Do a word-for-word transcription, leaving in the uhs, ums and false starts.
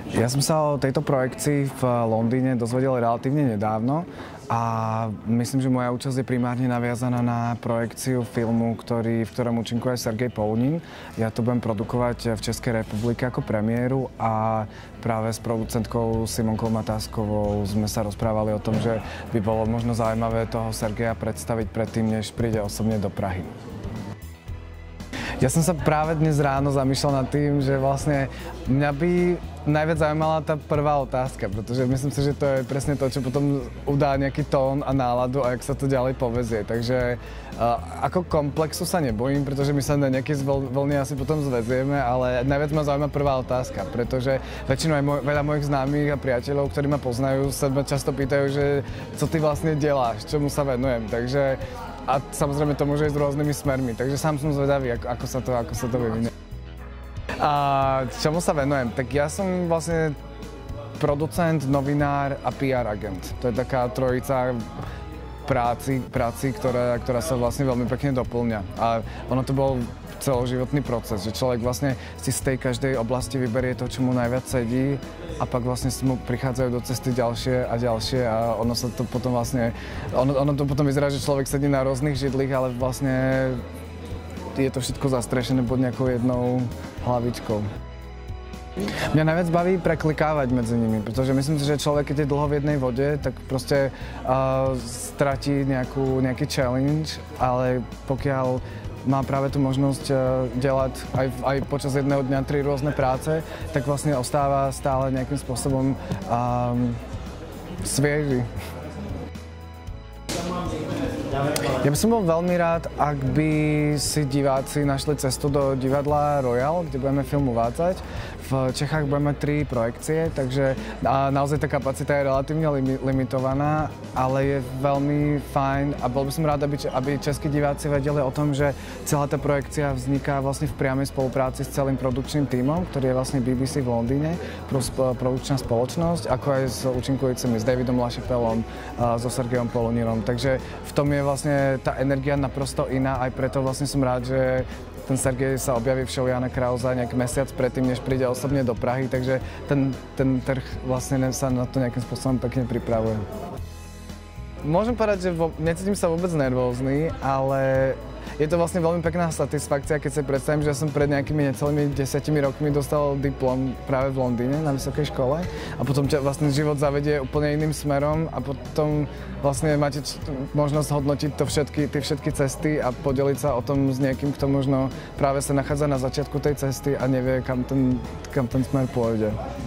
Ja som sa o tejto projekcii v Londýne dozvedel relatívne nedávno a myslím, že moja účasť je primárne naviazaná na projekciu filmu, ktorý, v ktorom účinkuje Sergej Polunin. Ja to budem produkovať v Českej republike ako premiéru a práve s producentkou Simonkou Matáskovou sme sa rozprávali o tom, že by bolo možno zaujímavé toho Sergeja predstaviť predtým, než príde osobne do Prahy. Ja som sa práve dnes ráno zamýšľal nad tým, že vlastne mňa by najviac zaujímala tá prvá otázka, pretože myslím si, že to je presne to, čo potom udá nejaký tón a náladu a jak sa to ďalej povezie. Takže uh, ako komplexu sa nebojím, pretože my sa na nejaké vlny asi potom zvezieme, ale najviac ma zaujíma prvá otázka, pretože väčšinou aj moj, veľa mojich známych a priateľov, ktorí ma poznajú, sa ma často pýtajú, že co ty vlastne deláš, čomu sa venujem. Takže a samozrejme to môže ísť rôznymi smermi, takže sám som zvedavý, ako, ako sa to, ako sa to vyvinie. A čomu sa venujem? Tak ja som vlastne producent, novinár a pé er agent. To je taká trojica práci, práci ktorá, ktorá sa vlastne veľmi pekne doplňa. A ono to bol celoživotný proces, že človek vlastne si z tej každej oblasti vyberie to, čo mu najviac sedí a pak vlastne mu prichádzajú do cesty ďalšie a ďalšie a ono sa to potom vlastne, ono, ono to potom vyzerá, že človek sedí na rôznych židlích, ale vlastne je to všetko zastrešené pod nejakou jednou hlavičkou. Mňa najviac baví preklikávať medzi nimi, pretože myslím si, že človek, keď je dlho v jednej vode, tak proste uh, stratí nejakú, nejaký challenge, ale pokiaľ má práve tú možnosť uh, delať aj, aj počas jedného dňa tri rôzne práce, tak vlastne ostáva stále nejakým spôsobom um, svieži. Ja by som bol veľmi rád, ak by si diváci našli cestu do divadla Royal, kde budeme film uvádzať. V Čechách budeme mať tri projekcie, takže naozaj tá kapacita je relatívne limi- limitovaná, ale je veľmi fajn a bol by som rád, aby, aby českí diváci vedeli o tom, že celá tá projekcia vzniká vlastne v priamej spolupráci s celým produkčným tímom, ktorý je vlastne bé bé cé v Londýne, plus produkčná spoločnosť, ako aj s účinkujúcimi, s Davidom LaChapellom, so Sergejom Poluninom. Takže v tom je vlastne tá energia naprosto iná, aj preto vlastne som rád, že ten Sergej sa objaví v show Jana Krausa nejak mesiac predtým, než príde osobne do Prahy, takže ten, ten trh vlastne sa na to nejakým spôsobom pekne pripravuje. Môžem povedať, že vo, necítim sa vôbec nervózny, ale je to vlastne veľmi pekná satisfakcia, keď si predstavím, že ja som pred nejakými necelými desiatimi rokmi dostal diplom práve v Londýne na vysokej škole a potom ťa vlastne život zavedie úplne iným smerom a potom vlastne máte možnosť hodnotiť to všetky, tie všetky cesty a podeliť sa o tom s niekým, kto možno práve sa nachádza na začiatku tej cesty a nevie, kam ten, kam ten smer pôjde.